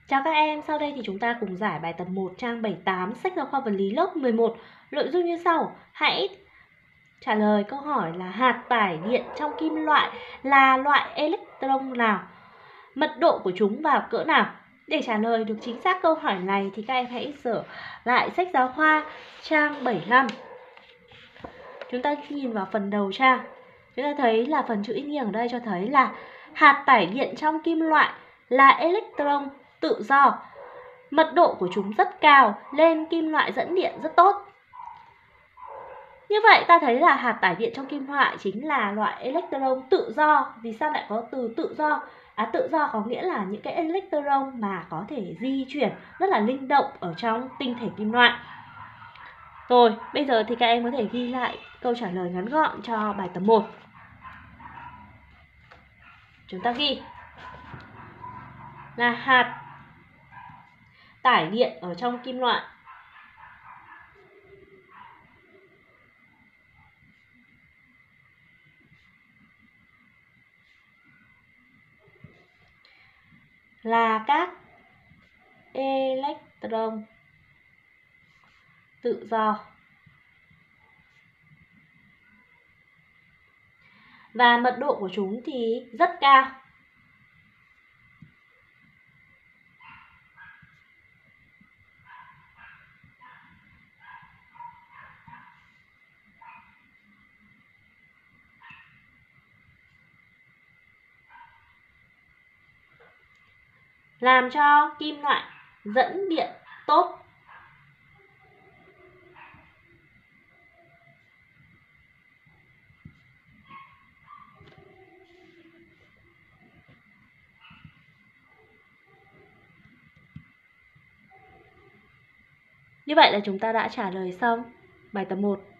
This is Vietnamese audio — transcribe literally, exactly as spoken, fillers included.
Chào các em, sau đây thì chúng ta cùng giải bài tập một trang bảy mươi tám sách giáo khoa vật lý lớp mười một. Nội dung như sau: hãy trả lời câu hỏi là hạt tải điện trong kim loại là loại electron nào? Mật độ của chúng vào cỡ nào? Để trả lời được chính xác câu hỏi này thì các em hãy sửa lại sách giáo khoa trang bảy mươi lăm. Chúng ta nhìn vào phần đầu trang. Chúng ta thấy là phần chữ in nghiêng ở đây cho thấy là hạt tải điện trong kim loại là electron tự do. Mật độ của chúng rất cao, lên kim loại dẫn điện rất tốt. Như vậy ta thấy là hạt tải điện trong kim loại chính là loại electron tự do. Vì sao lại có từ tự do? À, tự do có nghĩa là những cái electron mà có thể di chuyển rất là linh động ở trong tinh thể kim loại. Rồi, bây giờ thì các em có thể ghi lại câu trả lời ngắn gọn cho bài tập một. Chúng ta ghi là hạt tải điện ở trong kim loại là các electron tự do và mật độ của chúng thì rất cao. Làm cho kim loại dẫn điện tốt. Như vậy là chúng ta đã trả lời xong bài tập một.